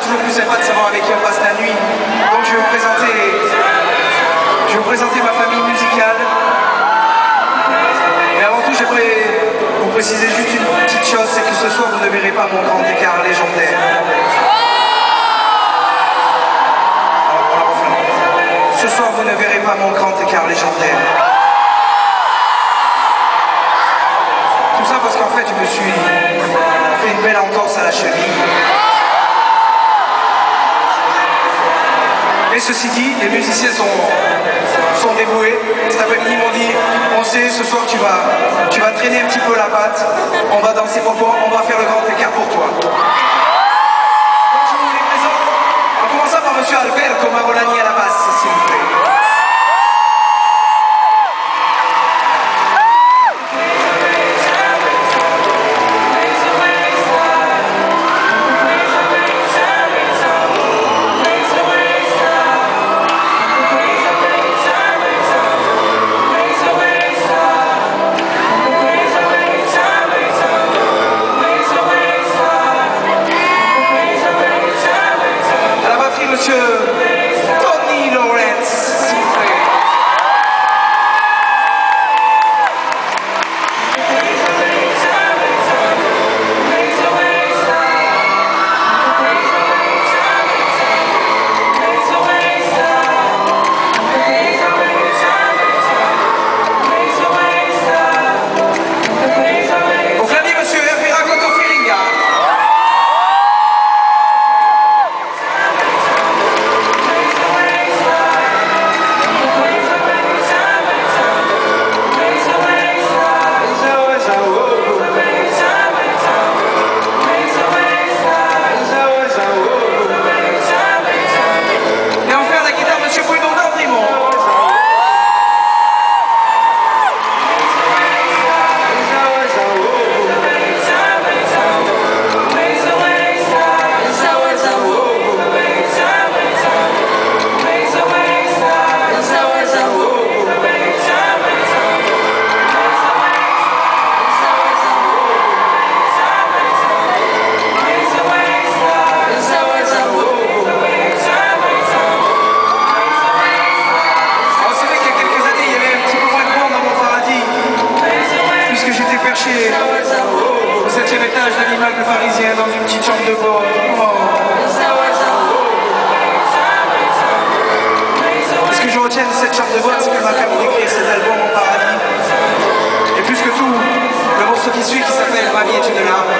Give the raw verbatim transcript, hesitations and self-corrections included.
toujours plus sympa de savoir avec qui on passe la nuit. Donc je vais vous présenter, je vais vous présenter ma famille musicale. Mais avant tout, j'aimerais vous préciser juste une petite chose, c'est que ce soir vous ne verrez pas mon grand écart légendaire. Ce soir vous ne verrez pas mon grand écart légendaire. Tout ça parce qu'en fait je me suis fait une belle entorse à la cheville. Et ceci dit, les musiciens sont, sont dévoués. Cet après-midi ils m'ont dit, on sait, ce soir tu vas, tu vas traîner un petit peu la patte, on va danser pour toi, on va faire le grand écart pour toi. Donc je vous les présente, en commençant par monsieur Alberto Marolani à la basse, s'il vous plaît. Au septième étage de l'immeuble parisien dans une petite chambre de bonne. Oh. Ce que je retiens de cette chambre de bonne, c'est qu'elle m'a permis d'écrire cet album en paradis. Et plus que tout, le morceau qui suit qui s'appelle Ma vie est une larme.